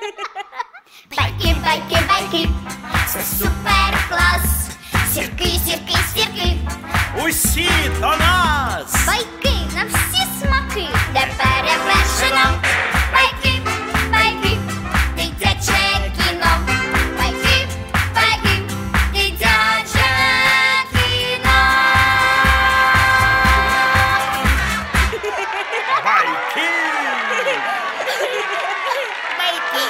Байки, байки, байки, це супер клас. Сірки, сірки, сірки, усі до нас. байки на всі смаки, де перевершено. Байки, байки, дитяче кіно. Байки, байки, дитяче кіно. Байки. Байки.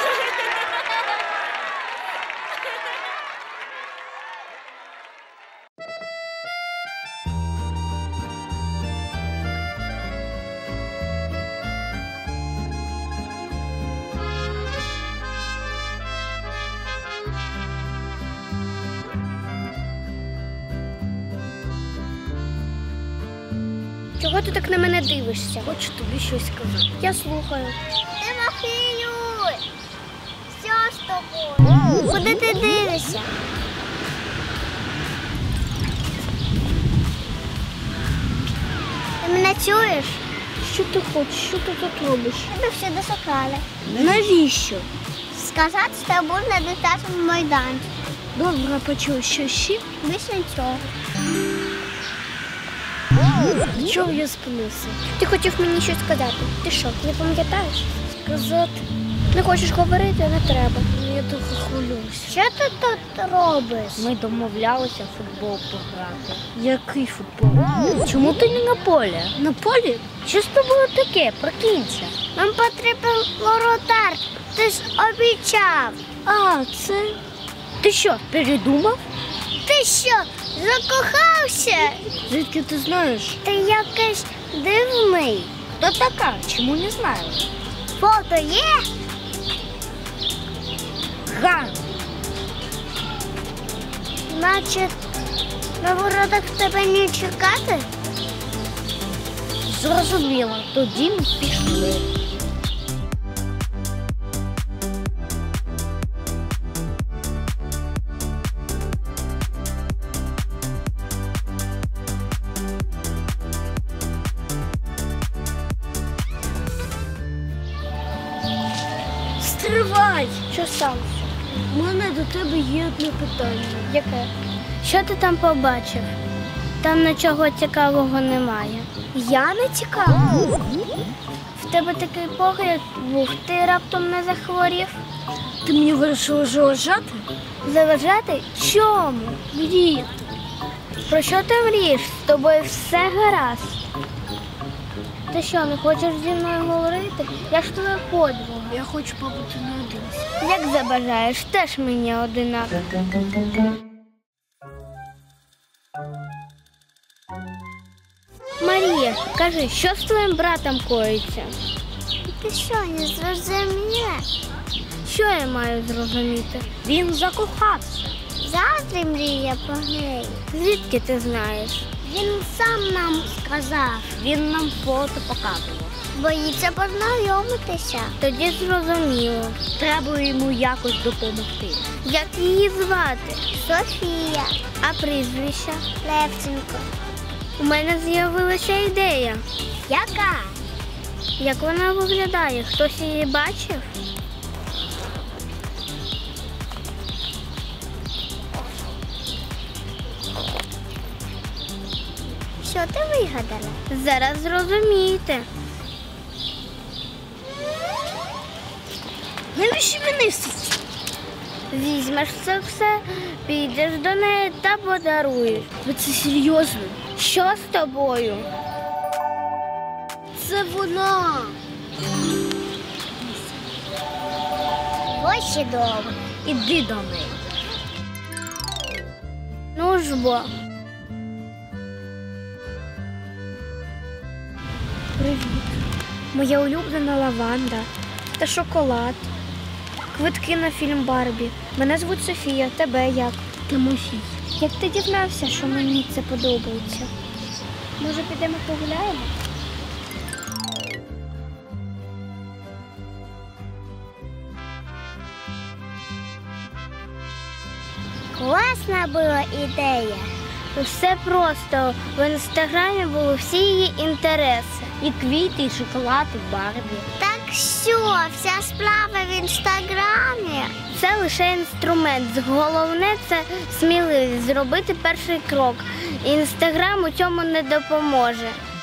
Чого ти так на мене дивишся? Хочу тобі щось сказати. Я слухаю. Тимофію! Що з тобою? Куди ти дивишся? Ти мене чуєш? Що ти хочеш? Що ти тут робиш? Тебе всюди шукали. Навіщо? Сказати, що я був на дитячому майданчику. Добре, почув. Що ще? Більше нічого. До чого я спинився? Ти хотів мені щось сказати. Ти що, не пам'ятаєш? Сказати? Не хочеш говорити, не треба. Я трохи хвилююся. Що ти тут робиш? Ми домовлялися в футбол пограти. Який футбол? Чому ти не на полі? На полі? Що з тобою таке? Прокинься. Нам потрібен воротар. Ти ж обіцяв. А, це... Ти що, передумав? Ти що, закохався? Звідки ти знаєш? Ти якийсь дивний. Хто така? Чому не знаю? Фото є? Га! Значить, на воротах тебе не чекати? Зрозуміло. Тоді ми пішли. Стривай! Що сталося? У мене до тебе є одне питання. Яке? Що ти там побачив? Там нічого цікавого немає. Я не цікава? В тебе такий погляд був, ти раптом не захворів? Ти мені вирішила заважати? Заважати? Чому? Мріяти. Про що ти мрієш? З тобою все гаразд. Ти що, не хочеш зі мною говорити? Я ж твоя подруга. Я хочу побути наодинці. Як забажаєш, теж мені одинаково. Марія, кажи, що з твоїм братом коїться? Ти що, не зрозумієш? Що я маю зрозуміти? Він закохався. Завтра мрія про неї. Звідки ти знаєш? Він сам нам сказав. Він нам фото показував. Боїться познайомитися. Тоді зрозуміло. Треба йому якось допомогти. Як її звати? Софія. А прізвище? Левченко. У мене з'явилася ідея. Яка? Як вона виглядає? Хтось її бачив? Що ти вигадала? Зараз зрозумієте. Навіщо мені все? Візьмеш це все, підеш до неї та подаруєш. Ви це серйозно? Що з тобою? Це вона. Ось і довго. Іди до неї. Ну ж бо. Привіт. Моя улюблена лаванда та шоколад. Квитки на фільм Барбі. Мене звуть Софія, тебе як? Тимофій. Як ти дізнався, що мені це подобається? Може, підемо погуляємо? Класна була ідея. Все просто. В інстаграмі були всі її інтереси. І квіти, і шоколад, і Барбі. Так Що, вся справа в інстаграмі? Це лише інструмент. Головне – це сміливість, зробити перший крок. Інстаграм у цьому не допоможе.